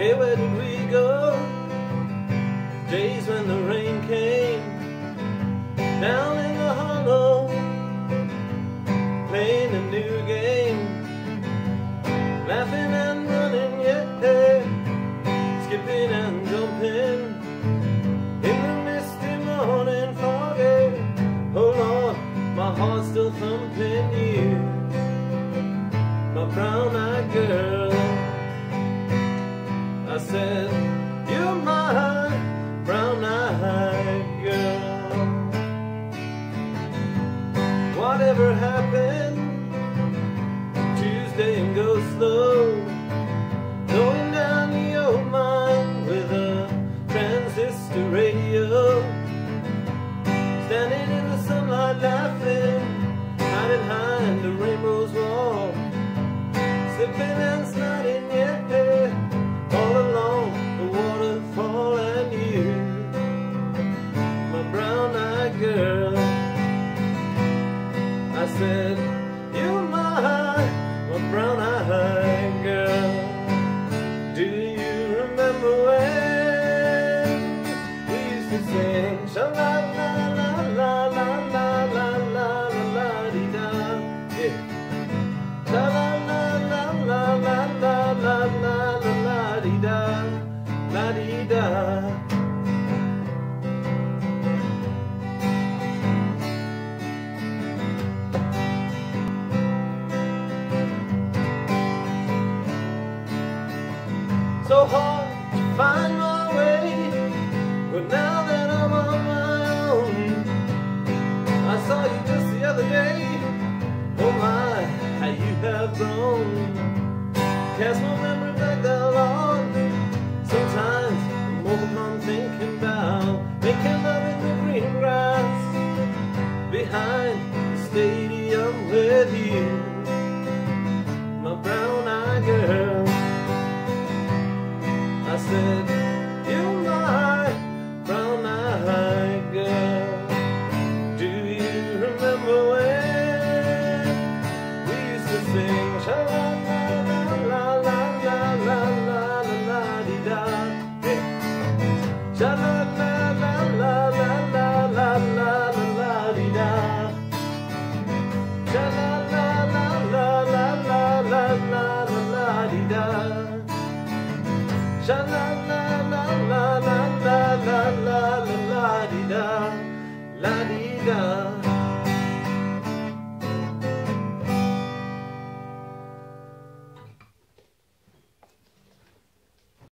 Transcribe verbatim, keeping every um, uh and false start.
Hey, where did we go? Days when the rain came down in the hollow, playing a new game, laughing and running, yeah, skipping and jumping in the misty morning foggy. Oh Lord, my heart's still thumping you, my brown-eyed girl. I said, you're my brown-eyed girl. Whatever happened Tuesday and go slow, going down the old mine with a transistor radio, standing in the sunlight laughing, hiding behind the rainbow's wall, slipping and sliding, yeah, all along the waterfall. And you, my brown-eyed girl, I said, you're my, my brown-eyed girl. Do you remember when we used to sing sha-la-la-la-la-la-la-la-la-la-la-la-dee-da, yeah, sha-la-la-la-la-la-la-la-la-la-dee-da, la-dee-da. So hard to find my way, but now that I'm on my own, I saw you just the other day. Oh my, how you have grown. Cast my memory back that long. Sometimes I'm overcome thinking about making love in the green grass behind the stadium with you, my brown-eyed girl. I said, you're my brown-eyed girl. Do you remember when we used to sing sha-la-la-la-la-la-la-la-la-la-dee-da, yeah, sha-la-la-la-la-la-la-la-la-la-dee-da, sha-la-la-la-la-la-la-la-la-la-dee-da, sha-la-la-la-la-la-la-la-la-la-dee-da, la-dee-da.